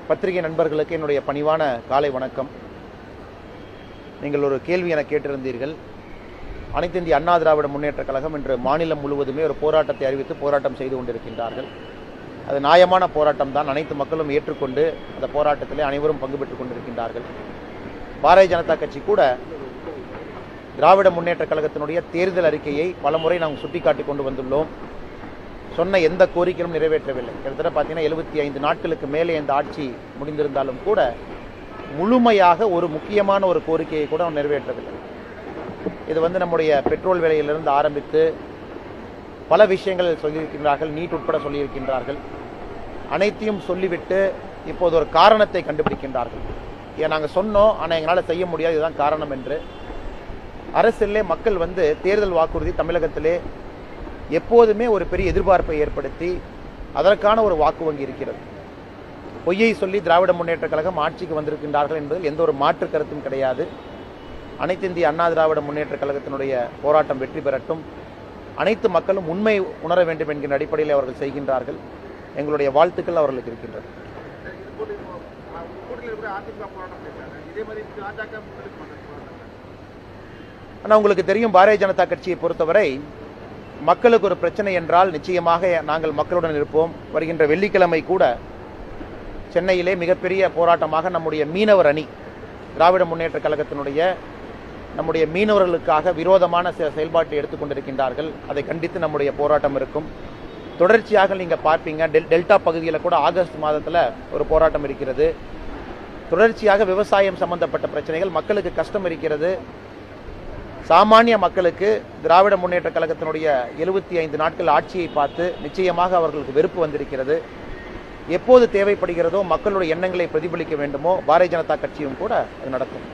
பத்திரிகை நண்பர்களுக்கு என்னுடைய பணிவான காலை வணக்கம். நீங்கள் ஒரு கேள்வி என கேட்டிருந்தீர்கள். அனைத்து இந்திய அண்ணா திராவிட முன்னேற்ற கழகம் இன்று மாநிலம் முழுவதுமே ஒரு போராட்டத்தை அறிவித்து போராட்டம் செய்து கொண்டிருக்கின்றார்கள். அது நியாயமான போராட்டம் தான். அனைத்து மக்களும் ஏற்றுக்கொண்டு அந்த போராட்டத்திலே அனைவரும் பங்கு பெற்றுக் கொண்டிருக்கின்றார்கள். பாரதிய ஜனதா கட்சி கூட திராவிட முன்னேற்ற கழகத்தினுடைய தேர்தல் அறிக்கையை பலமுறை நாங்கள் சுட்டிக்காட்டி கொண்டு வந்துள்ளோம். சொன்ன எந்த கோரிக்கையும் நிறைவேற்றவில்லை. கிட்டத்தட்ட பார்த்தீங்கன்னா 75 நாட்களுக்கு மேலே இந்த ஆட்சி முடிந்திருந்தாலும் கூட முழுமையாக ஒரு முக்கியமான ஒரு கோரிக்கையை கூட நிறைவேற்றவில்லை. இது நம்முடைய பெட்ரோல் விலையிலிருந்து ஆரம்பித்து பல விஷயங்கள் சொல்லியிருக்கின்றார்கள். நீட் உட்பட சொல்லியிருக்கின்றார்கள். அனைத்தையும் சொல்லிவிட்டு இப்போது ஒரு காரணத்தை கண்டுபிடிக்கின்றார்கள். ஏன் நாங்கள் சொன்னோம், ஆனால் எங்களால் செய்ய முடியாது, இதுதான் காரணம் என்று. அரசியலே மக்கள் தேர்தல் வாக்குறுதி தமிழகத்திலே எப்போதுமே ஒரு பெரிய எதிர்பார்ப்பை ஏற்படுத்தி அதற்கான ஒரு வாக்கு வங்கி இருக்கிறது. பொய்யை சொல்லி திராவிட முன்னேற்ற கழகம் ஆட்சிக்கு வந்திருக்கின்றார்கள் என்பதில் எந்த ஒரு மாற்று கருத்தும் கிடையாது. அனைத்து இந்திய அண்ணா திராவிட முன்னேற்ற கழகத்தினுடைய போராட்டம் வெற்றி பெறட்டும். அனைத்து மக்களும் உண்மை உணர வேண்டும் என்கின்ற அடிப்படையில் அவர்கள் செய்கின்றார்கள். எங்களுடைய வாழ்த்துக்கள் அவர்களுக்கு இருக்கின்றது. ஆனால் உங்களுக்கு தெரியும், பாரதிய ஜனதா கட்சியை பொறுத்தவரை மக்களுக்கு ஒரு பிரச்சனை என்றால் நிச்சயமாக நாங்கள் மக்களுடன் இருப்போம். வருகின்ற வெள்ளிக்கிழமை கூட சென்னையிலே மிகப்பெரிய போராட்டமாக நம்முடைய மீனவர் அணி, திராவிட முன்னேற்ற கழகத்தினுடைய நம்முடைய மீனவர்களுக்காக விரோதமான செயல்பாட்டை எடுத்துக்கொண்டிருக்கின்றார்கள். அதை கண்டித்து நம்முடைய போராட்டம் இருக்கும். தொடர்ச்சியாக நீங்கள் பார்ப்பீங்க, டெல்டா பகுதியில் கூட ஆகஸ்ட் மாதத்தில் ஒரு போராட்டம் இருக்கிறது. தொடர்ச்சியாக விவசாயம் சம்பந்தப்பட்ட பிரச்சனைகள், மக்களுக்கு கஷ்டம் இருக்கிறது. சாமானிய மக்களுக்கு திராவிட முன்னேற்ற கழகத்தினுடைய 75 நாட்கள் ஆட்சியை பார்த்து நிச்சயமாக அவர்களுக்கு வெறுப்பு வந்திருக்கிறது. எப்போது தேவைப்படுகிறதோ மக்களுடைய எண்ணங்களை பிரதிபலிக்க வேண்டுமோ பாரதிய ஜனதா கட்சியும் கூட அது நடக்கும்.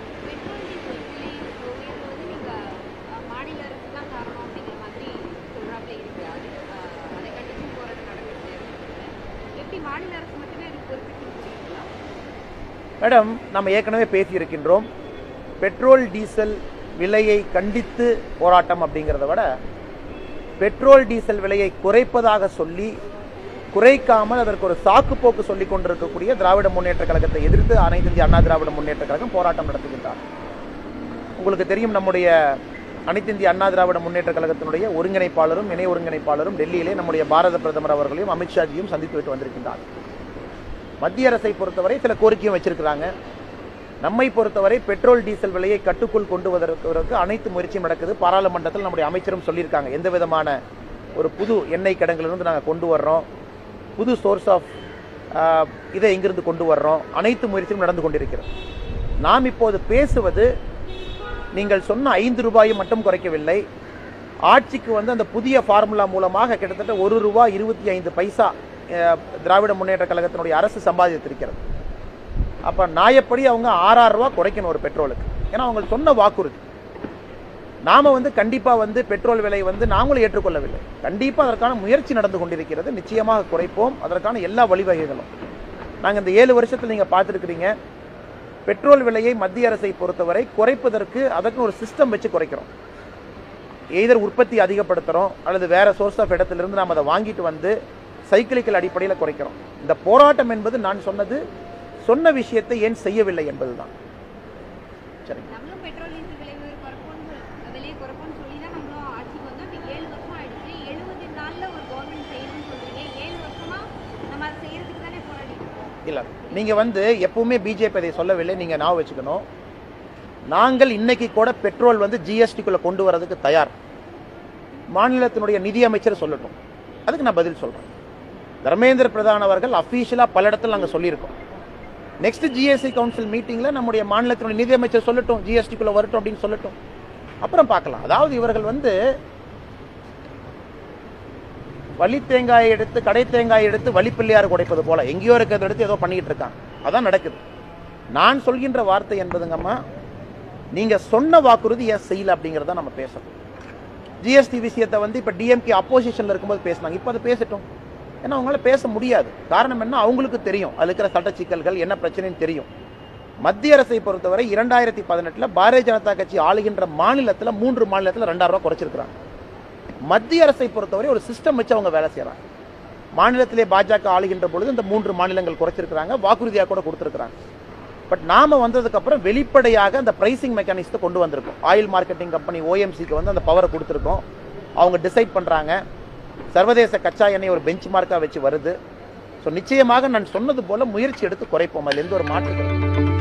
மேடம், நம்ம ஏற்கனவே பேசியிருக்கின்றோம். பெட்ரோல் டீசல் விலையை கண்டித்து போராட்டம் அப்படிங்கிறத விட பெட்ரோல் டீசல் விலையை குறைப்பதாக சொல்லி குறைக்காமல் அதற்கு ஒரு சாக்கு போக்கு சொல்லிக் கொண்டிருக்கக்கூடிய திராவிட முன்னேற்ற கழகத்தை எதிர்த்து அனைத்து இந்திய அண்ணா திராவிட முன்னேற்ற கழகம் போராட்டம் நடத்துகின்றார். உங்களுக்கு தெரியும், நம்முடைய அனைத்து இந்திய அண்ணா திராவிட முன்னேற்ற கழகத்தினுடைய ஒருங்கிணைப்பாளரும் இணை ஒருங்கிணைப்பாளரும் டெல்லியிலே நம்முடைய பாரத பிரதமர் அவர்களையும் அமித்ஷாஜியும் சந்தித்து விட்டு வந்திருக்கின்றார். மத்திய அரசை பொறுத்தவரை சில கோரிக்கையும் வச்சிருக்கிறாங்க. நம்மை பொறுத்தவரை பெட்ரோல் டீசல் விலையை கட்டுக்குள் கொண்டு வருவதற்கு அனைத்து முயற்சியும் நடக்குது. பாராளுமன்றத்தில் நம்முடைய அமைச்சரும் சொல்லியிருக்காங்க, எந்த விதமான ஒரு புது எண்ணெய் கிடங்கிலிருந்து நாங்கள் கொண்டு வர்றோம், புது சோர்ஸ் ஆஃப் இதை எங்கிருந்து கொண்டு வர்றோம், அனைத்து முயற்சியும் நடந்து கொண்டிருக்கிறது. நாம் இப்போது பேசுவது நீங்கள் சொன்ன 5 ரூபாயை மட்டும் குறைக்கவில்லை. ஆட்சிக்கு அந்த புதிய ஃபார்முலா மூலமாக கிட்டத்தட்ட ₹1.25 திராவிட முன்னேற்ற கழகத்தினுடைய அரசு சம்பாதித்திருக்கிறது. அப்ப நியாயப்படி அவங்க ₹6 குறைக்கணும் ஒரு பெட்ரோலுக்கு. ஏன்னா அவங்க சொன்ன வாக்குறுதி. நாம கண்டிப்பா பெட்ரோல் விலை நாங்களும் ஏற்றுக்கொள்ளவில்லை. கண்டிப்பா அதற்கான முயற்சி நடந்து கொண்டிருக்கிறது. நிச்சயமாக குறைப்போம். அதற்கான எல்லா வழிவகைகளும் நாங்கள் இந்த 7 வருஷத்தில் நீங்க பார்த்துருக்கிறீங்க. பெட்ரோல் விலையை மத்திய அரசை பொறுத்தவரை குறைப்பதற்கு அதற்கு ஒரு சிஸ்டம் வச்சு குறைக்கிறோம். எய்தர் உற்பத்தி அதிகப்படுத்துறோம் அல்லது வேற சோர்ஸ் ஆஃப் இடத்திலிருந்து நாம் அதை வாங்கிட்டு சைக்கிளிக்கல் அடிப்படையில் குறைக்கிறோம். இந்த போராட்டம் என்பது நான் சொன்ன விஷயத்தை ஏன் செய்யவில்லை என்பதுதான். சரி, இல்ல நீங்க எப்பவுமே பிஜேபி அதை சொல்லவில்லை. நீங்க ஞாபகம் வச்சுக்கணும், நாங்கள் இன்னைக்கு கூட பெட்ரோல் ஜிஎஸ்டிக்குள்ள கொண்டு வரதுக்கு தயார். மாநிலத்தினுடைய நிதியமைச்சர் சொல்லட்டும், அதுக்கு நான் பதில் சொல்றேன். தர்மேந்திர பிரதான் அவர்கள் அபிஷியலா பல இடத்துல நாங்கள் சொல்லியிருக்கோம். நெக்ஸ்ட் ஜிஎஸ்டி கவுன்சில் மீட்டிங்ல நம்முடைய மாநிலத்தினுடைய நிதியமைச்சர் சொல்லட்டும், ஜிஎஸ்டிக்குள்ள வரட்டும் அப்படின்னு சொல்லட்டும், அப்புறம் பார்க்கலாம். அதாவது இவர்கள் வலி தேங்காயை எடுத்து கடை தேங்காயை எடுத்து வலிப்பிள்ளையார் உடைப்பது போல எங்கேயோ இருக்கிறத எடுத்து ஏதோ பண்ணிட்டு இருக்காங்க. அதான் நடக்குது. நான் சொல்கின்ற வார்த்தை என்பதுங்கம்மா, நீங்க சொன்ன வாக்குறுதி ஏன் செய்யல அப்படிங்கறத நம்ம பேசணும். ஜிஎஸ்டி விஷயத்தை இப்ப டிஎம்கே அப்போசிஷன்ல இருக்கும்போது பேசினாங்க. இப்ப அதை பேசட்டும். ஏன்னா அவங்களால பேச முடியாது. காரணம் என்ன, அவங்களுக்கு தெரியும் அதுல இருக்கிற சட்ட சிக்கல்கள் என்ன பிரச்சனைன்னு தெரியும். மத்திய அரசை பொறுத்தவரை 2018 பாரதிய ஜனதா கட்சி ஆளுகின்ற மாநிலத்தில் 3 மாநிலத்தில் ₹2,000 குறைச்சிருக்கிறாங்க. மத்திய அரசை பொறுத்தவரை ஒரு சிஸ்டம் வச்சு அவங்க வேலை செய்யறாங்க. மாநிலத்திலே பாஜக ஆளுகின்ற பொழுது இந்த 3 மாநிலங்கள் குறைச்சிருக்கிறாங்க, வாக்குறுதியாக கூட கொடுத்துருக்காங்க. பட் நாம வந்ததுக்கு அப்புறம் வெளிப்படையாக அந்த பிரைசிங் மெக்கானிசத்தை கொண்டு வந்திருக்கோம். ஆயில் மார்க்கெட்டிங் கம்பெனி ஓஎம்சிக்கு வந்து அந்த பவரை கொடுத்துருக்கோம். அவங்க டிசைட் பண்றாங்க. சர்வதேச கச்சா எண்ணெய் ஒரு பெஞ்ச் மார்க்கா வச்சு வருது. ஸோ நிச்சயமாக நான் சொன்னது போல முயற்சி எடுத்து குறைப்போம். அதில் எந்த ஒரு மாற்று